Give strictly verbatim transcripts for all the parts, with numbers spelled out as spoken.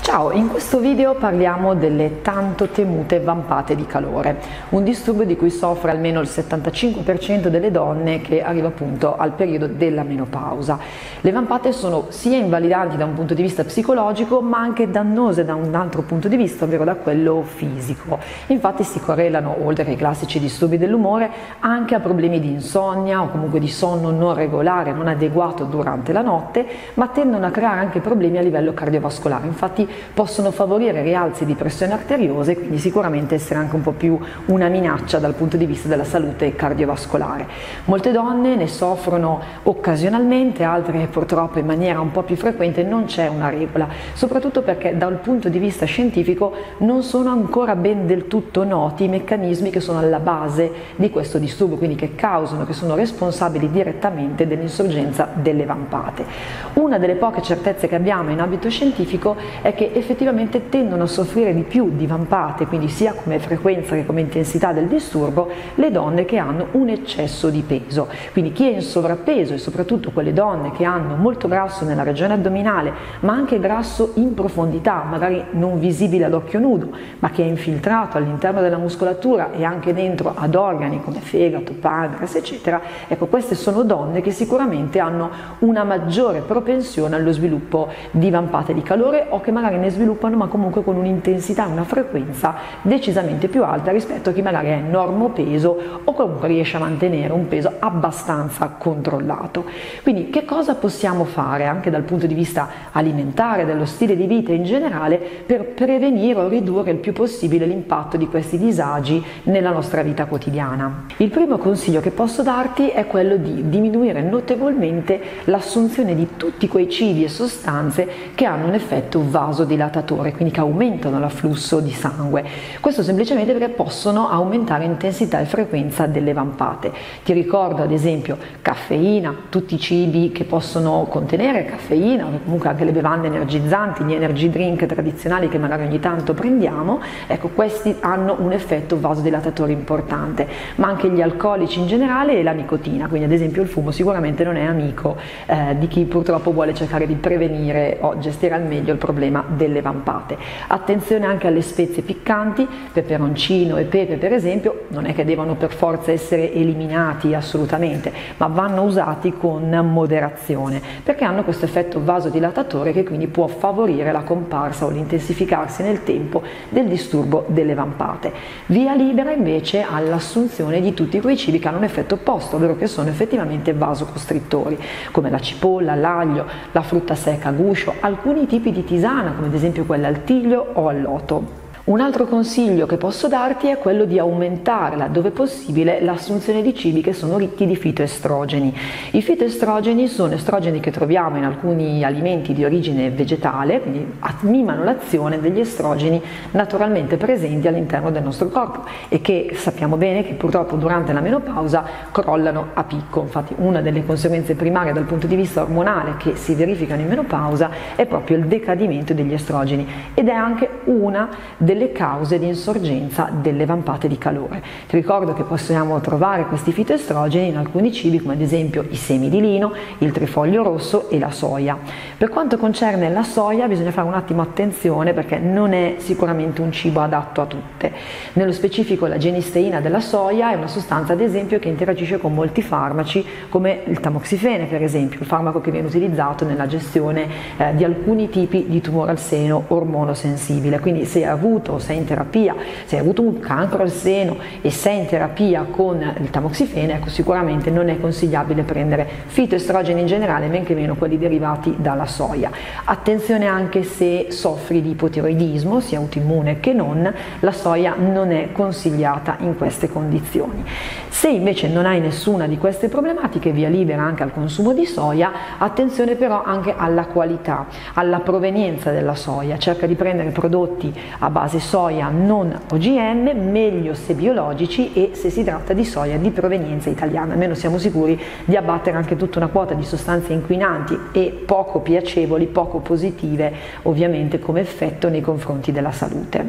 Ciao, in questo video parliamo delle tanto temute vampate di calore, un disturbo di cui soffre almeno il settantacinque per cento delle donne che arriva appunto al periodo della menopausa. Le vampate sono sia invalidanti da un punto di vista psicologico ma anche dannose da un altro punto di vista, ovvero da quello fisico. Infatti si correlano, oltre ai classici disturbi dell'umore, anche a problemi di insonnia o comunque di sonno non regolare, non adeguato durante la notte, ma tendono a creare anche problemi a livello cardiovascolare. Infatti possono favorire rialzi di pressione arteriosa e quindi sicuramente essere anche un po' più una minaccia dal punto di vista della salute cardiovascolare. Molte donne ne soffrono occasionalmente, altre purtroppo in maniera un po' più frequente. Non c'è una regola, soprattutto perché dal punto di vista scientifico non sono ancora ben del tutto noti i meccanismi che sono alla base di questo disturbo, quindi che causano, che sono responsabili direttamente dell'insorgenza delle vampate. Una delle poche certezze che abbiamo in ambito scientifico è che effettivamente tendono a soffrire di più di vampate, quindi sia come frequenza che come intensità del disturbo, le donne che hanno un eccesso di peso. Quindi chi è in sovrappeso e soprattutto quelle donne che hanno molto grasso nella regione addominale, ma anche grasso in profondità, magari non visibile ad occhio nudo, ma che è infiltrato all'interno della muscolatura e anche dentro ad organi come fegato, pancreas, eccetera, ecco, queste sono donne che sicuramente hanno una maggiore propensione allo sviluppo di vampate di calore o che magari ne sviluppano ma comunque con un'intensità e una frequenza decisamente più alta rispetto a chi magari è normopeso o comunque riesce a mantenere un peso abbastanza controllato. Quindi che cosa possiamo fare anche dal punto di vista alimentare, dello stile di vita in generale, per prevenire o ridurre il più possibile l'impatto di questi disagi nella nostra vita quotidiana? Il primo consiglio che posso darti è quello di diminuire notevolmente l'assunzione di tutti quei cibi e sostanze che hanno un effetto vasodilatatore, quindi che aumentano l'afflusso di sangue. Questo semplicemente perché possono aumentare intensità e frequenza delle vampate. Ti ricordo ad esempio caffeina, tutti i cibi che possono contenere caffeina, o comunque anche le bevande energizzanti, gli energy drink tradizionali che magari ogni tanto prendiamo, ecco, questi hanno un effetto vasodilatatore importante, ma anche gli alcolici in generale e la nicotina, quindi ad esempio il fumo sicuramente non è amico eh, di chi purtroppo vuole cercare di prevenire o gestire al meglio il problema delle vampate. Attenzione anche alle spezie piccanti, peperoncino e pepe per esempio, non è che devono per forza essere eliminati assolutamente, ma vanno usati con moderazione perché hanno questo effetto vasodilatatore che quindi può favorire la comparsa o l'intensificarsi nel tempo del disturbo delle vampate. Via libera invece all'assunzione di tutti quei cibi che hanno un effetto opposto, ovvero che sono effettivamente vasocostrittori, come la cipolla, l'aglio, la frutta secca a guscio, alcuni tipi di tisana come ad esempio quella al tiglio o al loto. Un altro consiglio che posso darti è quello di aumentare laddove possibile l'assunzione di cibi che sono ricchi di fitoestrogeni. I fitoestrogeni sono estrogeni che troviamo in alcuni alimenti di origine vegetale, quindi mimano l'azione degli estrogeni naturalmente presenti all'interno del nostro corpo e che sappiamo bene che purtroppo durante la menopausa crollano a picco. Infatti una delle conseguenze primarie dal punto di vista ormonale che si verificano in menopausa è proprio il decadimento degli estrogeni ed è anche una delle delle cause di insorgenza delle vampate di calore. Ti ricordo che possiamo trovare questi fitoestrogeni in alcuni cibi come ad esempio i semi di lino, il trifoglio rosso e la soia. Per quanto concerne la soia bisogna fare un attimo attenzione perché non è sicuramente un cibo adatto a tutte. Nello specifico la genisteina della soia è una sostanza ad esempio che interagisce con molti farmaci come il tamoxifene per esempio, il farmaco che viene utilizzato nella gestione eh, di alcuni tipi di tumore al seno ormonosensibile. Quindi se hai avuto o sei in terapia, se hai avuto un cancro al seno e sei in terapia con il tamoxifene, ecco, sicuramente non è consigliabile prendere fitoestrogeni in generale, men che meno quelli derivati dalla soia. Attenzione anche se soffri di ipotiroidismo, sia autoimmune che non, la soia non è consigliata in queste condizioni. Se invece non hai nessuna di queste problematiche, via libera anche al consumo di soia, attenzione però anche alla qualità, alla provenienza della soia, cerca di prendere prodotti a base soia non O G M, meglio se biologici e se si tratta di soia di provenienza italiana, almeno siamo sicuri di abbattere anche tutta una quota di sostanze inquinanti e poco piacevoli, poco positive ovviamente come effetto nei confronti della salute.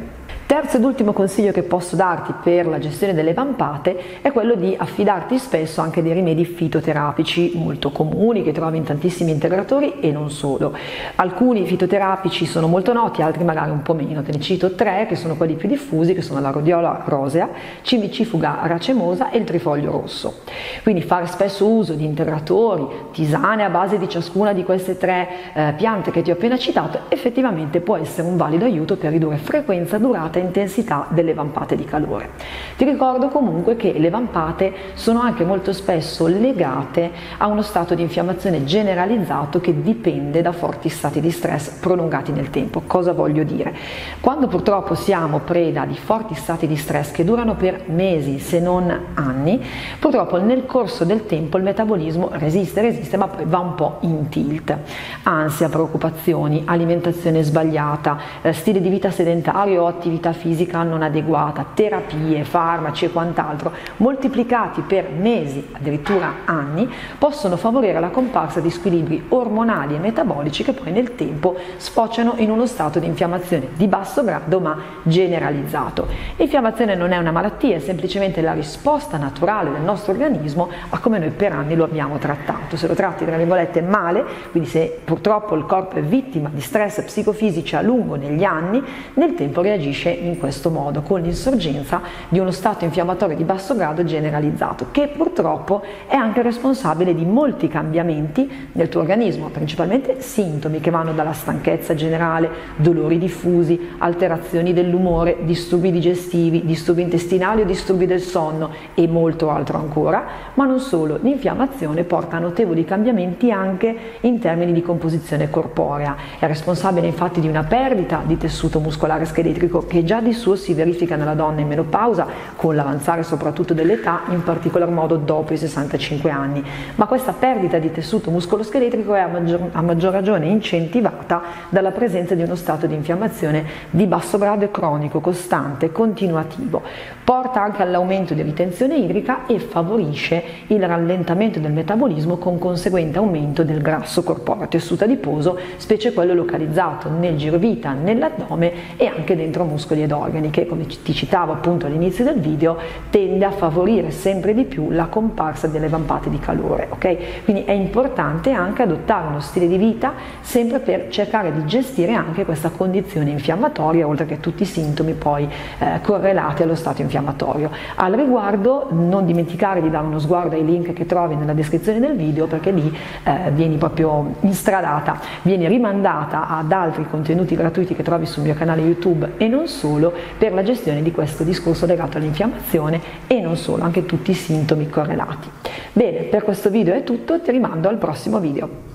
Terzo ed ultimo consiglio che posso darti per la gestione delle vampate è quello di affidarti spesso anche dei rimedi fitoterapici molto comuni che trovi in tantissimi integratori e non solo. Alcuni fitoterapici sono molto noti, altri magari un po' meno. Te ne cito tre che sono quelli più diffusi, che sono la rhodiola rosea, cimicifuga racemosa e il trifoglio rosso. Quindi fare spesso uso di integratori, tisane a base di ciascuna di queste tre eh, piante che ti ho appena citato effettivamente può essere un valido aiuto per ridurre frequenza, durata e intensità delle vampate di calore. Ti ricordo comunque che le vampate sono anche molto spesso legate a uno stato di infiammazione generalizzato che dipende da forti stati di stress prolungati nel tempo. Cosa voglio dire? Quando purtroppo siamo preda di forti stati di stress che durano per mesi se non anni, purtroppo nel corso del tempo il metabolismo resiste, resiste ma poi va un po' in tilt. Ansia, preoccupazioni, alimentazione sbagliata, eh, stile di vita sedentario o attività fisica non adeguata, terapie, farmaci e quant'altro, moltiplicati per mesi, addirittura anni, possono favorire la comparsa di squilibri ormonali e metabolici che poi nel tempo sfociano in uno stato di infiammazione di basso grado ma generalizzato. L'infiammazione non è una malattia, è semplicemente la risposta naturale del nostro organismo a come noi per anni lo abbiamo trattato. Se lo tratti tra virgolette male, quindi se purtroppo il corpo è vittima di stress psicofisici a lungo negli anni, nel tempo reagisce in questo modo, con l'insorgenza di uno stato infiammatorio di basso grado generalizzato, che purtroppo è anche responsabile di molti cambiamenti nel tuo organismo, principalmente sintomi che vanno dalla stanchezza generale, dolori diffusi, alterazioni dell'umore, disturbi digestivi, disturbi intestinali o disturbi del sonno e molto altro ancora, ma non solo, l'infiammazione porta a notevoli cambiamenti anche in termini di composizione corporea, è responsabile infatti di una perdita di tessuto muscolare scheletrico che già di suo si verifica nella donna in menopausa con l'avanzare soprattutto dell'età, in particolar modo dopo i sessantacinque anni, ma questa perdita di tessuto muscoloscheletrico è a maggior, a maggior ragione incentivata dalla presenza di uno stato di infiammazione di basso grado e cronico, costante, continuativo, porta anche all'aumento di ritenzione idrica e favorisce il rallentamento del metabolismo con conseguente aumento del grasso corporeo, tessuto adiposo, specie quello localizzato nel girovita, nell'addome e anche dentro muscoli ed organi, che come ti citavo appunto all'inizio del video tende a favorire sempre di più la comparsa delle vampate di calore, ok? Quindi è importante anche adottare uno stile di vita sempre per cercare di gestire anche questa condizione infiammatoria, oltre che tutti i sintomi poi eh, correlati allo stato infiammatorio. Al riguardo non dimenticare di dare uno sguardo ai link che trovi nella descrizione del video, perché lì eh, vieni proprio instradata, vieni rimandata ad altri contenuti gratuiti che trovi sul mio canale YouTube e non solo, per la gestione di questo discorso legato all'infiammazione e non solo, anche tutti i sintomi correlati. Bene, per questo video è tutto, ti rimando al prossimo video.